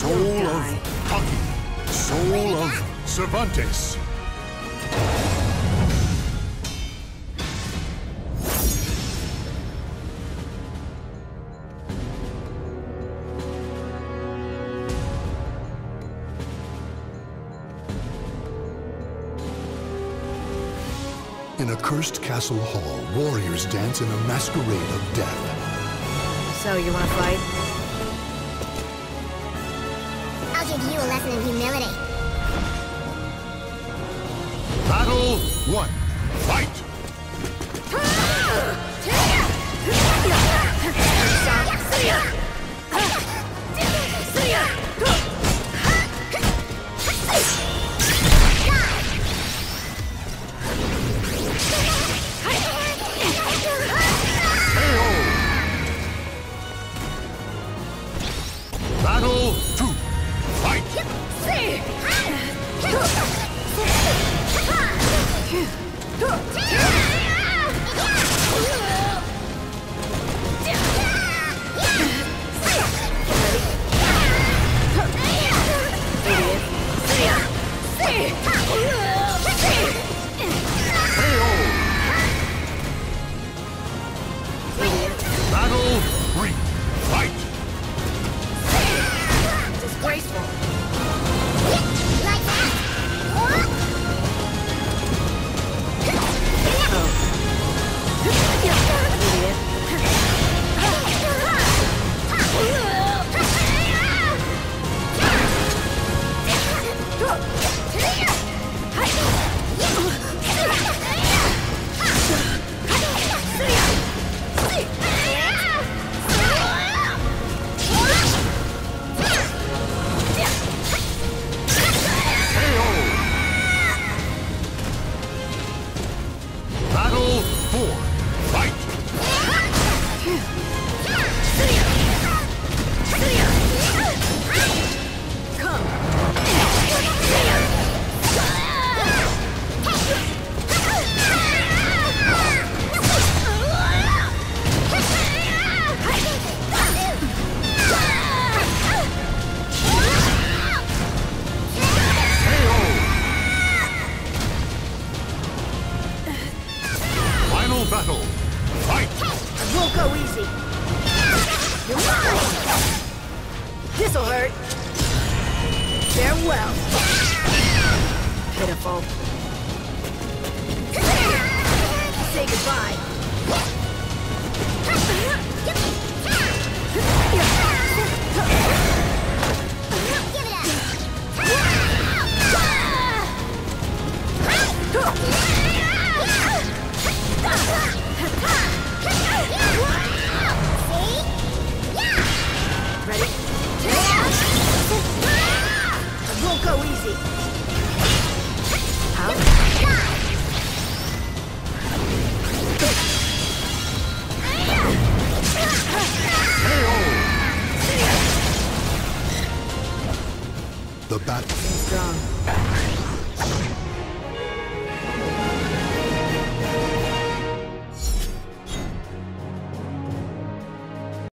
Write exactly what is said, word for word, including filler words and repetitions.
Soul of Hockey. Soul of Cervantes. In a cursed castle hall, warriors dance in a masquerade of death. So, you wanna fight? I'll give you a lesson in humility. Battle one. Fight! Battle two. Fight! Battle three. Fight! Disgraceful. Like that. Battle four. Fight! Final battle. Fight! It won't go easy. You're mine. This'll hurt. Farewell. Pitiful. Say goodbye. Ready? It won't go easy. How? The battle. Strong.